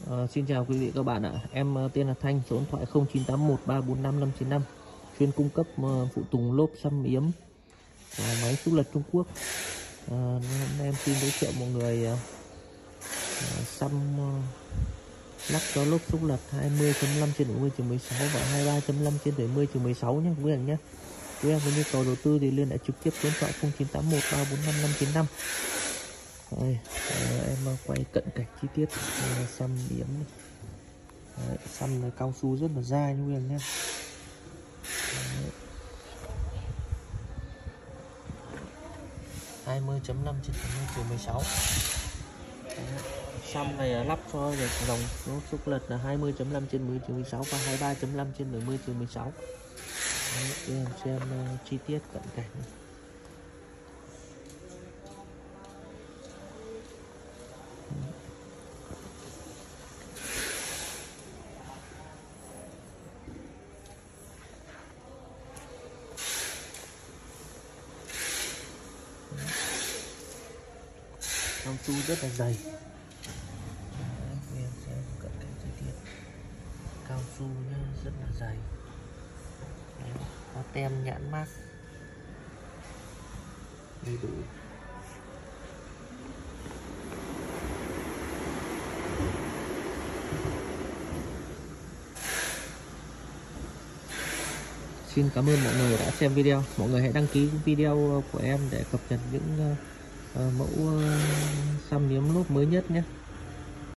Xin chào quý vị các bạn ạ. Em tên là Thanh, số điện thoại 0981345595, chuyên cung cấp phụ tùng lốp xăm yếm máy xúc lật Trung Quốc. Hôm nay em xin giới thiệu mọi người xăm lắp cho lốp xúc lật 20.5/70/16 và 23.5/70/16 nhé quý anh nhé. Quý em có nhu cầu đầu tư thì liên hệ trực tiếp số điện thoại 0981345595. Em quay cận cảnh chi tiết xăm yếm. Xăm là cao su rất là dai như vậy nhé. Đấy. 20.5/70/16. Xăm này lắp cho được dòng lốp xúc lật là 20.5/10/16 và 23.5/70/16. Em xem chi tiết cận cảnh. Cao su rất là dày. Em xem cận cảnh chi tiết. Cao su nhá, rất là dày. Đấy, có tem nhãn mác đầy đủ. Xin cảm ơn mọi người đã xem video. Mọi người hãy đăng ký video của em để cập nhật những mẫu xăm yếm lốp mới nhất nhé.